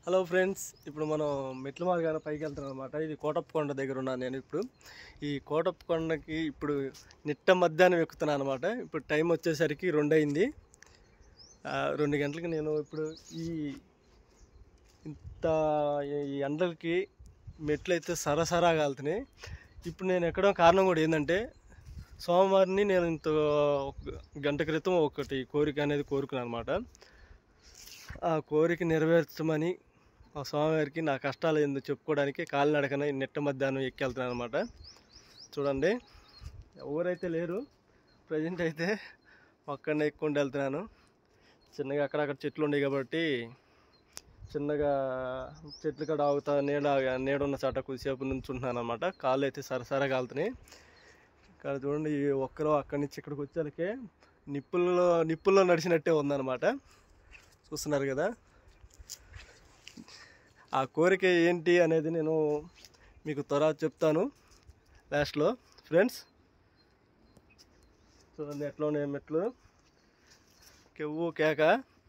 Hello friends, ఇప్పుడు మనం మెట్ల మార్గాన పైకి వెళ్తున్నాం అనమాట. ఇది కోటప్పకొండ దగ్గర ఉన్నాను నేను ఇప్పుడు. ఈ కోటప్పకొండకి ఇప్పుడు నిట్ట మధ్యాహ్నం ఎక్కుతున్నాను అనమాట. ఇప్పుడు టైం వచ్చేసరికి 2 అయింది. 2 గంటలకి నేను ఇప్పుడు ఈ ఇంత ఈ ఎండలకి మెట్లు అయితే సరసరాగా వెళ్తున్నాయి. ఇప్పుడు నేను ఎక్కడం కారణం కూడా ఏంటంటే, సోమవారిని నేను ఒక గంట క్రితం ఒకటి కోరిక అనేది కోరుకున్నాను అనమాట. ఆ కోరిక నెరవేర్చమని ఆ స్వామివారికి నా కష్టాలు ఎందుకు చెప్పుకోవడానికి కాలినడకన నిట్ట మధ్యాహ్నం ఎక్కి వెళ్తున్నాను అనమాట. చూడండి, ఎవరైతే లేరు, ప్రజెంట్ అయితే ఒక్కడనే ఎక్కుండి వెళ్తున్నాను. చిన్నగా అక్కడక్కడ చెట్లు ఉన్నాయి కాబట్టి చిన్నగా చెట్లు కాడ ఆగుతా నీడున్న చాట కొద్దిసేపు నుంచి ఉంటున్నాను అనమాట. కాళ్ళు అయితే సరసరగా వెళ్తున్నాయి. ఇక్కడ చూడండి, ఒక్కరు అక్కడి నుంచి ఇక్కడికి వచ్చేలకే నిప్పుల్లో నడిచినట్టే ఉందన్నమాట. చూస్తున్నారు కదా. ఆ కోరిక ఏంటి అనేది నేను మీకు త్వరగా చెప్తాను లాస్ట్లో. ఫ్రెండ్స్ చూడండి ఎట్లా ఉన్నాయి మెట్లు, కెవ్వు కేక.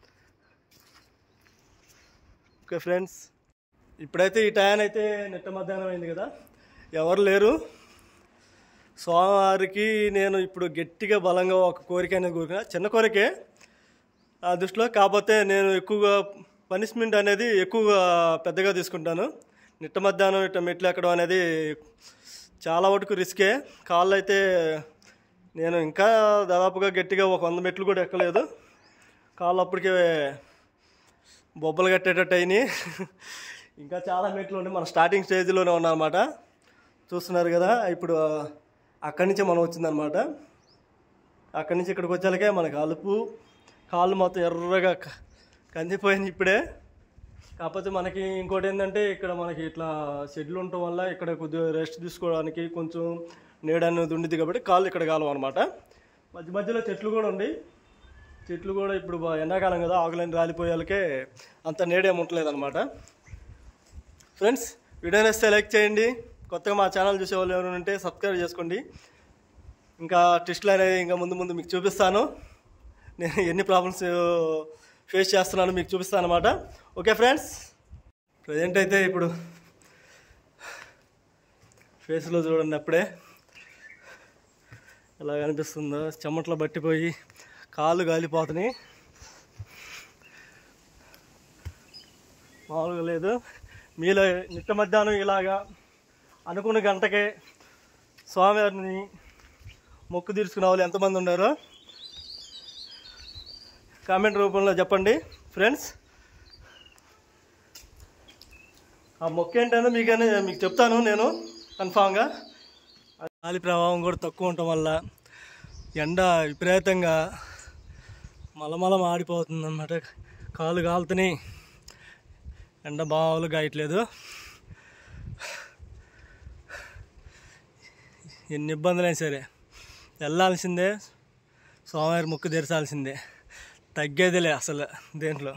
ఓకే ఫ్రెండ్స్, ఇప్పుడైతే ఈ టైం అయితే నిట్ట మధ్యాహ్నం అయింది కదా, ఎవరు లేరు. స్వామివారికి నేను ఇప్పుడు గట్టిగా బలంగా ఒక కోరిక అనేది కోరిక, చిన్న కోరికే ఆ దృష్టిలో. కాకపోతే నేను ఎక్కువగా పనిష్మెంట్ అనేది ఎక్కువగా పెద్దగా తీసుకుంటాను. నిట్ట మధ్యాహ్నం ఇట్లా మెట్లు ఎక్కడం అనేది చాలా వరకు రిస్కే. కాళ్ళు అయితే నేను ఇంకా దాదాపుగా గట్టిగా ఒక 100 మెట్లు కూడా ఎక్కలేదు. కాళ్ళు అప్పటికే బొబ్బలు కట్టేటట్టు అయినాయి. ఇంకా చాలా మెట్లు ఉన్నాయి. మన స్టార్టింగ్ స్టేజ్లోనే ఉన్నామన్నమాట. చూస్తున్నారు కదా. ఇప్పుడు అక్కడి నుంచే మనం వచ్చిందనమాట. అక్కడి నుంచి ఇక్కడికి వచ్చాకే మనకు కాళ్ళు మొత్తం ఎర్రగా కందిపోయింది ఇప్పుడే. కాకపోతే మనకి ఇంకోటి ఏంటంటే, ఇక్కడ మనకి ఇట్లా షెడ్లు ఉండటం వల్ల ఇక్కడ కొద్దిగా రెస్ట్ తీసుకోవడానికి కొంచెం నీడ అనేది ఉండిద్ది కాబట్టి కాళ్ళు ఇక్కడ కాలం అనమాట. మధ్యలో చెట్లు కూడా ఉంది. చెట్లు కూడా ఇప్పుడు ఎండాకాలం కదా, ఆకులన్నీ రాలిపోయాలకే అంత నీడేమి ఉండలేదు అనమాట. ఫ్రెండ్స్, వీడియో నచ్చితే లైక్ చేయండి. కొత్తగా మా ఛానల్ చూసే వాళ్ళు ఎవరైనా ఉంటే సబ్స్క్రైబ్ చేసుకోండి. ఇంకా టెస్ట్లు అనేది ఇంకా ముందు మీకు చూపిస్తాను. నేను ఎన్ని ప్రాబ్లమ్స్ ఫేస్ చేస్తున్నాను మీకు చూపిస్తాను అనమాట. ఓకే ఫ్రెండ్స్, ప్రజెంట్ అయితే ఇప్పుడు ఫేస్లో చూడండి అప్పుడే ఎలా కనిపిస్తుందో. చెమట్లో బట్టిపోయి కాళ్ళు కాలిపోతున్నాయి. మామూలుగా లేదు. మీలో నిట్ట మధ్యాహ్నం ఇలాగా అనుకున్న గంటకే స్వామివారిని మొక్కు తీర్చుకునే వాళ్ళు ఎంతమంది ఉన్నారో కామెంట్ రూపంలో చెప్పండి ఫ్రెండ్స్. ఆ మొక్క ఏంటంటే మీకు చెప్తాను నేను కన్ఫామ్గా. గాలి ప్రభావం కూడా తక్కువ ఉండటం వల్ల ఎండ విపరీతంగా మలమలం ఆడిపోతుంది అన్నమాట. కాళ్ళు కాలుతున్నాయి. ఎండ బావులు గాయట్లేదు. ఎన్ని ఇబ్బందులైనా సరే వెళ్ళాల్సిందే, స్వామివారి మొక్కు తీర్చాల్సిందే, తగ్గేదిలే అసలు దేంట్లో.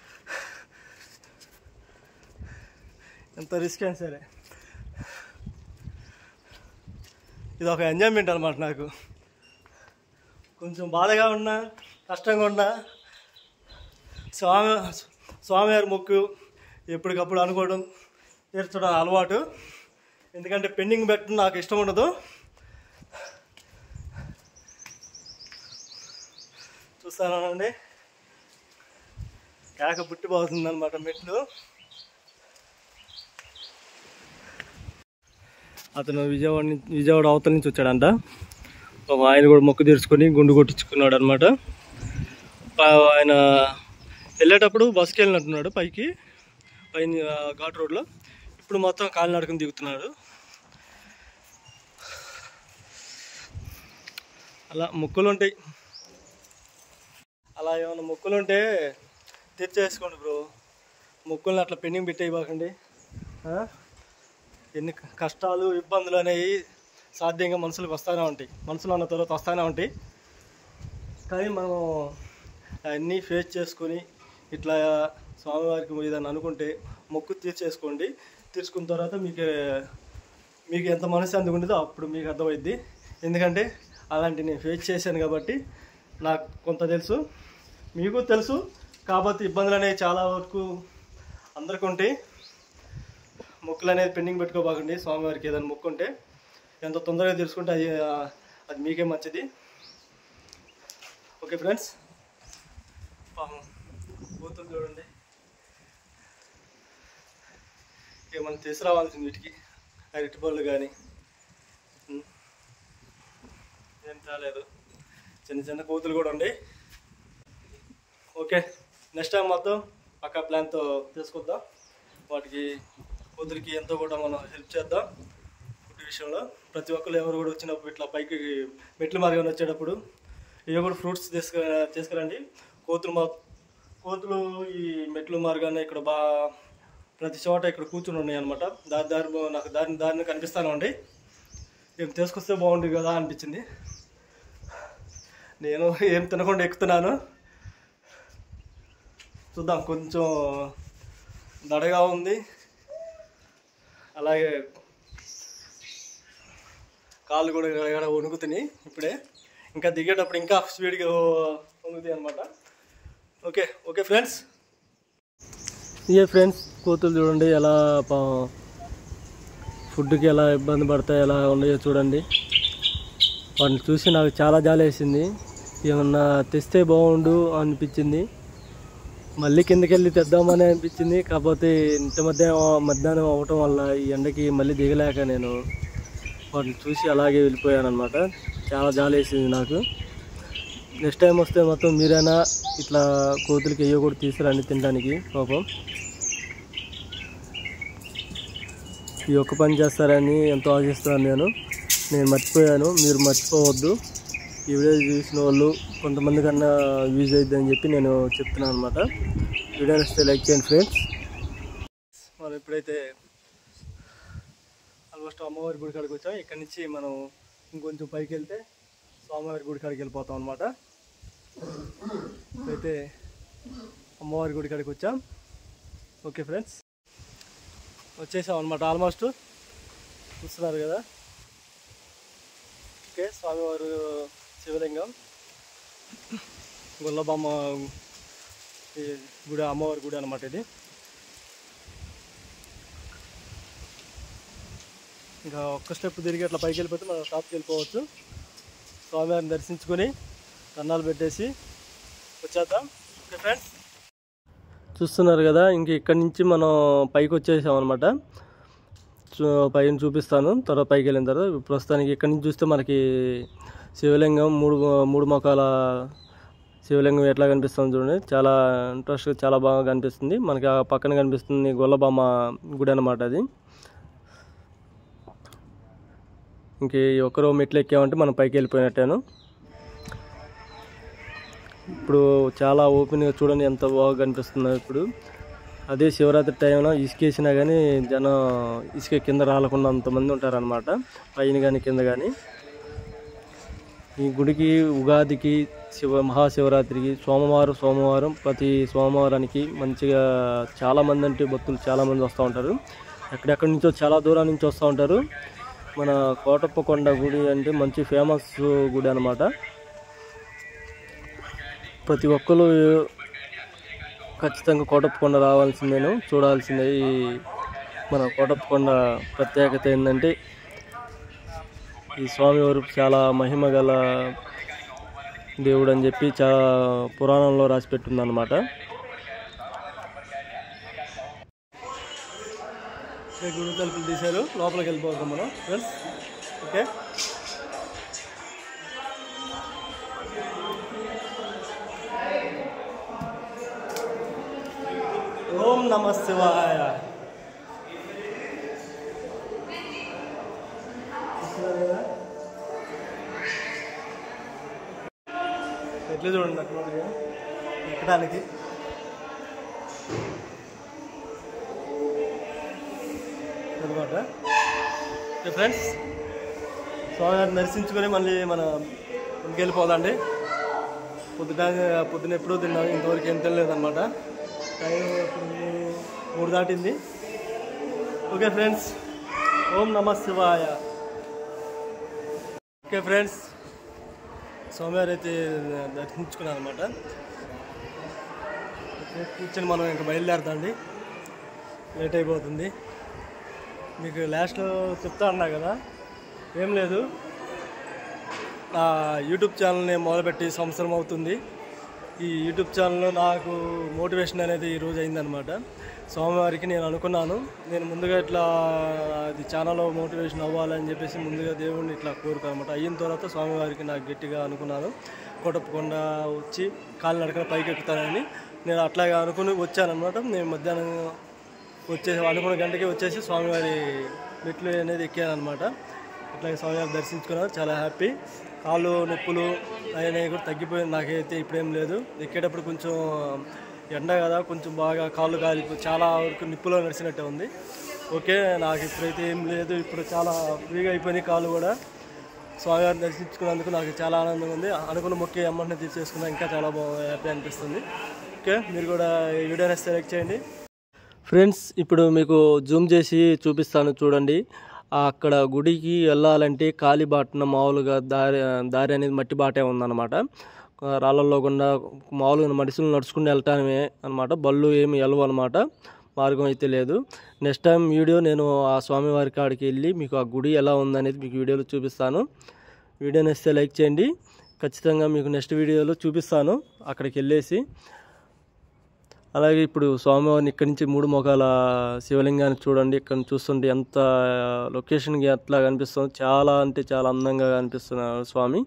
ఎంత రిస్క్ అయినా సరే ఇది ఒక ఎంజాయ్మెంట్ అనమాట. నాకు కొంచెం బాధగా ఉన్నా కష్టంగా ఉన్నా స్వామివారి మొక్కు ఎప్పటికప్పుడు అనుకోవడం తీర్చడం అలవాటు. ఎందుకంటే పెండింగ్ పెట్టడం నాకు ఇష్టం ఉండదు. చూస్తానండి, కేక పుట్టిపోతుంది అనమాట మెట్లు. అతను విజయవాడ అవతల నుంచి వచ్చాడంట. ఆయన కూడా మొక్కు తీర్చుకొని గుండు కొట్టించుకున్నాడు అనమాట. ఆయన వెళ్ళేటప్పుడు బస్కి వెళ్ళినట్టున్నాడు పైన ఘాట్ రోడ్లో. ఇప్పుడు మొత్తం కాలినడకని దిగుతున్నాడు. అలా మొక్కులు ఉంటాయి. అలా ఏమైనా మొక్కులు ఉంటే తీర్చేసుకోండి బ్రో. మొక్కుల్ని అట్లా పెండింగ్ పెట్టేయబాకండి. ఎన్ని కష్టాలు ఇబ్బందులు అనేవి సాధ్యంగా మనుషులకు వస్తూనే ఉంటాయి. మనుషులు అన్న తర్వాత వస్తూనే ఉంటాయి. కానీ మనం అన్నీ ఫేస్ చేసుకొని ఇట్లా స్వామివారికి ఏదైనా అనుకుంటే మొక్కు తీర్చేసుకోండి. తీర్చుకున్న తర్వాత మీకు ఎంత మనశ్శాంతి ఉండదో అప్పుడు మీకు అర్థమైద్ది. ఎందుకంటే అలాంటి నేను ఫేస్ చేశాను కాబట్టి నాకు కొంత తెలుసు, మీకు తెలుసు. కాబట్టి ఇబ్బందులు అనేవి చాలా వరకు అందరికీ ఉంటే మొక్కులు అనేది పెండింగ్ పెట్టుకోబాకండి. స్వామివారికి ఏదైనా మొక్కు ఉంటే ఎంత తొందరగా తెలుసుకుంటే అది మీకే మంచిది. ఓకే ఫ్రెండ్స్, పాపం కూతురు చూడండి, ఇక మనం తీసుకురావాల్సింది వీటికి అరటి పళ్ళు కానీ ఏం కాలేదు. చిన్న చిన్న కోతులు కూడా ఉండి. ఓకే, నెక్స్ట్ టైం మొత్తం పక్కా ప్లాన్తో తీసుకొద్దాం. వాటికి కోతులకి ఎంతో కూడా మనం హెల్ప్ చేద్దాం ఫుడ్ విషయంలో. ప్రతి ఒక్కరు ఎవరు కూడా వచ్చినప్పుడు ఇట్లా పైకి మెట్లు మార్గం వచ్చేటప్పుడు ఇవి కూడా ఫ్రూట్స్ తీసుకురండి. కోతులు ఈ మెట్లు మార్గాన్ని ఇక్కడ ప్రతి చోట ఇక్కడ కూర్చుని ఉన్నాయి అనమాట. నాకు దారిని కనిపిస్తాను అండి. ఏం తీసుకొస్తే బాగుంటుంది కదా అనిపించింది. నేను ఏం తినకుండా ఎక్కుతున్నాను. చూద్దాం, కొంచెం దడగా ఉంది, అలాగే కాళ్ళు కూడా వణుకుతున్నాయి ఇప్పుడే. ఇంకా దిగేటప్పుడు ఇంకా స్పీడ్గా వణుకుతాయి అనమాట. ఓకే ఫ్రెండ్స్, ఇదే ఫ్రెండ్స్ కోతులు చూడండి ఎలా ఫుడ్కి ఎలా ఇబ్బంది పడతాయి, ఎలా ఉన్నాయో చూడండి. వాటిని చూసి నాకు చాలా జాలి వేసింది. ఏమన్నా తెస్తే బాగుండు అనిపించింది. మళ్ళీ కిందకి వెళ్ళి తెద్దామని అనిపించింది. కాకపోతే ఇంత మధ్యాహ్నం అవ్వటం వల్ల ఈ ఎండకి మళ్ళీ దిగలేక నేను వాటిని చూసి అలాగే వెళ్ళిపోయాను అనమాట. చాలా జాలి వేసింది నాకు. నెక్స్ట్ టైం వస్తే మొత్తం మీరైనా ఇట్లా కోతులకి అయ్యో కూడా తీసుకురండి తినడానికి. పాపం ఈ ఒక్క పని చేస్తారని ఎంతో ఆశిస్తున్నాను నేను మర్చిపోయాను. మీరు మర్చిపోవద్దు. ఈ వీడియో చూసిన వాళ్ళు కొంతమంది కన్నా యూజ్ అవుతుందని చెప్పి నేను చెప్తున్నాను అనమాట. వీడియో నచ్చితే లైక్ చేయండి ఫ్రెండ్స్. మనం ఇప్పుడైతే ఆల్మోస్ట్ అమ్మవారి గుడి కాడికి వచ్చాం. ఇక్కడ నుంచి మనం ఇంకొంచెం పైకి వెళ్తే స్వామివారి గుడి కాడికి వెళ్ళిపోతాం అనమాట. అయితే అమ్మవారి గుడి కాడికి వచ్చాం. ఓకే ఫ్రెండ్స్, వచ్చేసాం అనమాట. ఆల్మోస్ట్ చూస్తున్నారు కదా. ఓకే, స్వామివారు శివలింగం, గొల్లబొమ్మ గుడి, అమ్మవారి గుడి అనమాట ఇది. ఇంకా ఒక్క స్టెప్ తిరిగి అట్లా పైకి వెళ్ళిపోతే మనం షాప్కి వెళ్ళిపోవచ్చు. స్వామివారిని దర్శించుకొని దండాలు పెట్టేసి వచ్చేద్దాం. ఓకే ఫ్రెండ్స్, చూస్తున్నారు కదా. ఇంక ఇక్కడి నుంచి మనం పైకి వచ్చేసాం అనమాట. పైన చూపిస్తాను తర్వాత పైకి వెళ్ళిన తర్వాత. ప్రస్తుతానికి ఇక్కడి నుంచి చూస్తే మనకి శివలింగం మూడు మొఖాల శివలింగం ఎట్లా కనిపిస్తుంది చూడండి. చాలా ఇంట్రెస్ట్గా చాలా బాగా కనిపిస్తుంది. మనకి ఆ పక్కన కనిపిస్తుంది గొల్లబామ గుడి అనమాట అది. ఇంక ఒక్కరో మెట్లు ఎక్కామంటే మనం పైకి వెళ్ళిపోయినట్టాను. ఇప్పుడు చాలా ఓపెన్గా చూడండి ఎంత బాగా కనిపిస్తుందో. ఇప్పుడు అదే శివరాత్రి టైంలో ఇసుకేసినా కానీ జనం ఇసుక కింద రాలకుండా అంతమంది ఉంటారనమాట, పైన కానీ కింద కానీ. ఈ గుడికి ఉగాదికి మహాశివరాత్రికి సోమవారం ప్రతి సోమవారానికి మంచిగా చాలామంది అంటే భక్తులు చాలామంది వస్తూ ఉంటారు. ఎక్కడెక్కడి నుంచో చాలా దూరం నుంచి వస్తూ ఉంటారు. మన కోటప్ప కొండ గుడి అంటే మంచి ఫేమస్ గుడి అనమాట. ప్రతి ఒక్కరు ఖచ్చితంగా కోటప్ప కొండ రావాల్సిందేను, చూడాల్సిందే. ఈ మన కోటప్ప కొండ ప్రత్యేకత ఏంటంటే ఈ స్వామివారు చాలా మహిమ గల దేవుడు అని చెప్పి చాలా పురాణంలో రాసి పెట్టుంది అనమాట. గుడి తలుపులు తీశారు, లోపలికి వెళ్ళిపోతాం మనం ఫ్రెండ్స్. ఓకే, ఓం నమః శివాయ. ఎట్లా చూడండి అక్కడ ఎక్కడానికి. అనమాట ఫ్రెండ్స్, స్వామివారిని దర్శించుకొని మళ్ళీ మన ఇంటికి వెళ్ళిపోదండి. పొద్దున ఎప్పుడూ తిన్నాను, ఇంతవరకు ఏం తినలేదన్నమాట. టైం ఇప్పుడు 3 దాటింది. ఓకే ఫ్రెండ్స్, ఓం నమః శివాయ. ఓకే ఫ్రెండ్స్, స్వామివారి అయితే దర్శించుకున్నాను అనమాట. కూర్చొని మనం ఇంకా బయలుదేరుతాండి. లేట్ అయిపోతుంది. మీకు లాస్ట్లో చెప్తా అన్నా కదా, ఏం లేదు, నా యూట్యూబ్ ఛానల్ని మొదలుపెట్టి సంవత్సరం అవుతుంది. ఈ యూట్యూబ్ ఛానల్లో నాకు మోటివేషన్ అనేది ఈరోజు అయిందనమాట. స్వామివారికి నేను అనుకున్నాను, నేను ముందుగా ఇట్లా అది ఛానల్లో మోటివేషన్ అవ్వాలని చెప్పేసి ముందుగా దేవుడిని ఇట్లా కోరుకోనమాట. అయిన తర్వాత స్వామివారికి నాకు గట్టిగా అనుకున్నాను, కోటప్పకొండ వచ్చి కాళ్ళు నడకన పైకి ఎక్కుతానని. నేను అట్లాగే అనుకుని వచ్చానమాట. నేను మధ్యాహ్నం అనుకున్న గంటకి వచ్చేసి స్వామివారి మెట్లు అనేది ఎక్కానమాట. ఇట్లాగే స్వామివారి దర్శించుకున్నాను, చాలా హ్యాపీ. కాళ్ళు నొప్పులు అనేవి కూడా తగ్గిపోయింది, నాకైతే ఇప్పుడేం లేదు. ఎక్కేటప్పుడు కొంచెం ఎండ కదా, కొంచెం బాగా కాళ్ళు కాలిపోయి చాలా వరకు నిప్పులో నడిచినట్టే ఉంది. ఓకే, నాకు ఇప్పుడైతే ఏం లేదు, ఇప్పుడు చాలా ఫ్రీగా అయిపోయినాయి కాళ్ళు కూడా. స్వామివారిని దర్శించుకున్నందుకు నాకు చాలా ఆనందంగా ఉంది. అనుకున్న మొక్కి అమ్మని తీర్చేసుకున్నా, ఇంకా చాలా హ్యాపీ అనిపిస్తుంది. ఓకే, మీరు కూడా ఈ వీడియోని సెలెక్ట్ చేయండి. ఫ్రెండ్స్, ఇప్పుడు మీకు జూమ్ చేసి చూపిస్తాను చూడండి. అక్కడ గుడికి వెళ్ళాలంటే కాలిబాటన మామూలుగా దారి అనేది మట్టి బాటే ఉందన్నమాట. రాళ్ళల్లో గుండా మామూలుగా మనుషులు నడుచుకుని వెళ్ళటామే అనమాట. బళ్ళు ఏమి వెళ్ళవు అనమాట, మార్గం అయితే లేదు. నెక్స్ట్ టైం వీడియో నేను ఆ స్వామివారి కాడికి వెళ్ళి మీకు ఆ గుడి ఎలా ఉందనేది మీకు వీడియోలో చూపిస్తాను. వీడియో నచ్చితే లైక్ చేయండి. ఖచ్చితంగా మీకు నెక్స్ట్ వీడియోలో చూపిస్తాను అక్కడికి వెళ్ళేసి. అలాగే ఇప్పుడు స్వామివారిని ఇక్కడి నుంచి 3 ముఖాల శివలింగాన్ని చూడండి. ఇక్కడ చూస్తుంటే ఎంత లొకేషన్కి ఎట్లా కనిపిస్తుంది, చాలా అంటే చాలా అందంగా కనిపిస్తున్నారు స్వామి.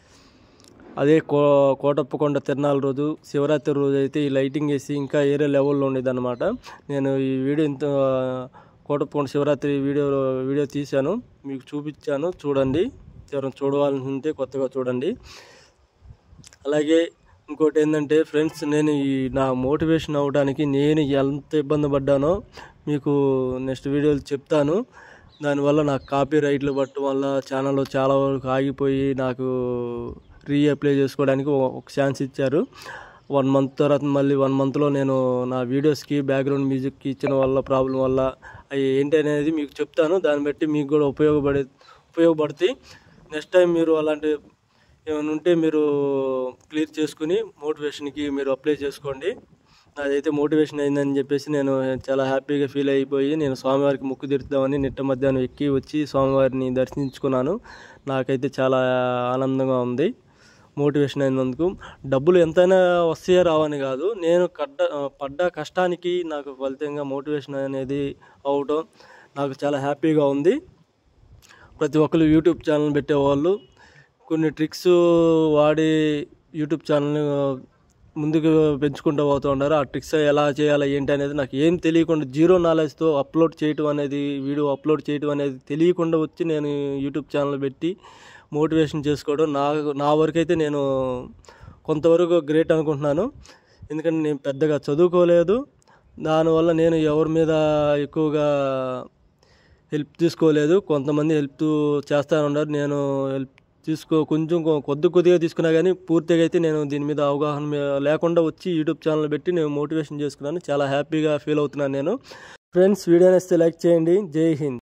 అదే కోటప్పకొండ తిరునాళ్ళ రోజు, శివరాత్రి రోజు అయితే ఈ లైటింగ్ వేసి ఇంకా ఏరే లెవెల్లో ఉండేది అనమాట. నేను ఈ వీడియో ఇంత కోటప్పకొండ శివరాత్రి వీడియో తీశాను, మీకు చూపించాను, చూడండి. ఎవరైనా చూడవాలని ఉంటే కొత్తగా చూడండి. అలాగే ఇంకోటి ఏంటంటే ఫ్రెండ్స్, నేను నా మోటివేషన్ అవ్వడానికి నేను ఎంత ఇబ్బంది పడ్డానో మీకు నెక్స్ట్ వీడియోలు చెప్తాను. దానివల్ల నాకు కాపీ రైట్లు పట్టడం వల్ల ఛానల్లో చాలా వరకు ఆగిపోయి నాకు రీఅప్లై చేసుకోవడానికి ఒక ఛాన్స్ ఇచ్చారు. 1 మంత్ తర్వాత మళ్ళీ 1 మంత్లో నేను నా వీడియోస్కి బ్యాక్గ్రౌండ్ మ్యూజిక్కి ఇచ్చిన వల్ల ప్రాబ్లం వల్ల అవి ఏంటి అనేది మీకు చెప్తాను. దాన్ని బట్టి మీకు కూడా ఉపయోగపడుతాయి. నెక్స్ట్ టైం మీరు అలాంటి ఏమైనా ఉంటే మీరు క్లియర్ చేసుకుని మోటివేషన్కి మీరు అప్లై చేసుకోండి. అదైతే మోటివేషన్ అయిందని చెప్పేసి నేను చాలా హ్యాపీగా ఫీల్ అయిపోయి నేను స్వామివారికి మొక్కు తీర్చుదామని నిట్ట మధ్యాహ్నం ఎక్కి వచ్చి స్వామివారిని దర్శించుకున్నాను. నాకైతే చాలా ఆనందంగా ఉంది మోటివేషన్ అయినందుకు. డబ్బులు ఎంతైనా వస్తాయో రావని కాదు, నేను పడ్డ కష్టానికి నాకు ఫలితంగా మోటివేషన్ అనేది అవటం నాకు చాలా హ్యాపీగా ఉంది. ప్రతి ఒక్కరు యూట్యూబ్ ఛానల్ పెట్టేవాళ్ళు కొన్ని ట్రిక్స్ వాడి యూట్యూబ్ ఛానల్ని ముందుకు పెంచుకుంటూ పోతూ ఉన్నారు. ఆ ట్రిక్స్ ఎలా చేయాలి ఏంటి అనేది నాకు ఏం తెలియకుండా జీరో నాలెడ్జ్తో వీడియో అప్లోడ్ చేయడం అనేది తెలియకుండా వచ్చి నేను యూట్యూబ్ ఛానల్ పెట్టి మోటివేషన్ చేసుకోవడం నా వరకైతే నేను కొంతవరకు గ్రేట్ అనుకుంటున్నాను. ఎందుకంటే నేను పెద్దగా చదువుకోలేదు, దానివల్ల నేను ఎవరి మీద ఎక్కువగా హెల్ప్ తీసుకోలేదు. కొంతమంది హెల్ప్ చేస్తూ ఉన్నారు, నేను హెల్ప్ కొంచెం కొద్దిగా తీసుకున్నా కానీ పూర్తిగా అయితే నేను దీని మీద అవగాహన లేకుండా వచ్చి యూట్యూబ్ ఛానల్ పెట్టి నేను మోటివేషన్ చేసుకున్నాను. చాలా హ్యాపీగా ఫీల్ అవుతున్నాను నేను. ఫ్రెండ్స్, వీడియో నచ్చితే లైక్ చేయండి. జై హింద్.